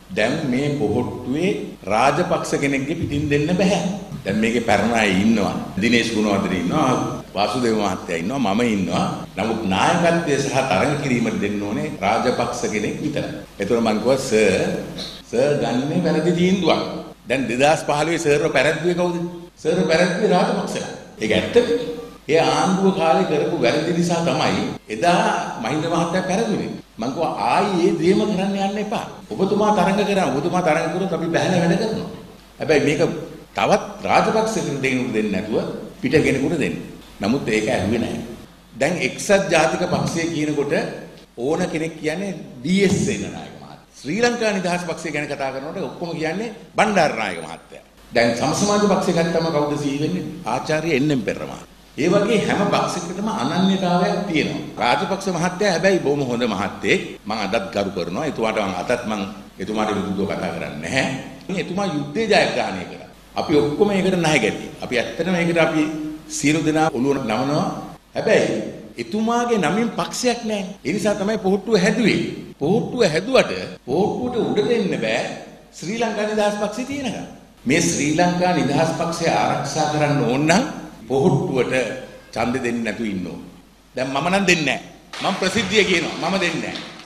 දැන් මේ පොහොට්ටුවේ රාජපක්ෂ කෙනෙක්ගේ පිටින් දෙන්න බෑ. දැන් මේකේ පැරණ අය ඉන්නවා. දිනේෂ් ගුණවර්ධන ඉන්නවා. වාසුදේව මහත්තයා ඉන්නවා. මම ඉන්නවා. නමුත් නායකත්වය සහ තරඟ කිරීමට දෙන්න ඕනේ රාජපක්ෂ කෙනෙක් විතරයි. ඒතකොට මම කිව්වා සර් ගන්නේ වැරදි තීන්දුවක්. දැන් 2015 සර්ව පැරද්දුවේ කවුද? සර්ව පැරද්දුවේ රාජපක්ෂලා. ඒක ඇත්තද? ඒ ආණ්ඩුව කාලේ කරපු වැරදි නිසා තමයි එදා මහින්ද මහත්තයා පැරදුනේ. මම කිව්වා ආයි ඒ දේම කරන්න යන්න එපා. ඔබතුමා තරඟ කරා. ඔබතුමා තරඟ කරොත් අපි බහැලා වැඩ කරනවා. හැබැයි මේක තවත් රාජපක්ෂකට දෙන්නේ නැතුව පිට කෙනෙකුට දෙන්න. නමුත් ඒක ඇහුවේ නැහැ. දැන් එක්සත් ජාතික පක්ෂය කියනකොට ඕන කෙනෙක් කියන්නේ DS සේනානායක මහත්තයා. ශ්‍රී ලංකා නිදහස් පක්ෂය ගැන කතා කරනකොට ඔක්කොම කියන්නේ බණ්ඩාරනායක මහත්තයා. දැන් සමසමාජ පක්ෂය ගත්තම කවුද සිහි වෙන්නේ? ආචාර්ය එන්.එම්. පෙරේරා. ඒ වගේ හැම පක්ෂයකටම අනන්‍යතාවයක් තියෙනවා. රාජපක්ෂ මහත්තයා හැබැයි බොහොම හොඳ මහත්තයෙක්. මම අදත් ගරු කරනවා. එතුමාට මම අදත් මම එතුමාට විරුද්ධව කතා කරන්නේ නැහැ. එතුමා යුද්ධය ජයග්‍රහණය කරා. අපි ඔක්කොම ඒකට නැහැ ගැටි. අපි ඇත්තටම ඒකට අපි සියලු දෙනා ඔළුව නමනවා. හැබැයි එතුමාගේ නමින් පක්ෂයක් නැහැ. ඒ නිසා තමයි පොහොට්ටුව හැදුවේ. පොහොට්ටුව හැදුවට පොහොට්ටුවට උඩ දෙන්න බෑ ශ්‍රී ලංකා නිදහස් පක්ෂය තියෙනකම්. මේ ශ්‍රී ලංකා නිදහස් පක්ෂය ආරක්ෂා කරන්න ඕන නම් පොහොට්ටුවට ඡන්දෙ දෙන්නේ නැතුව ඉන්න ඕන. දැන් මම නම් දෙන්නේ නැහැ. මම ප්‍රසිද්ධිය කියනවා. මම දෙන්නේ නැහැ.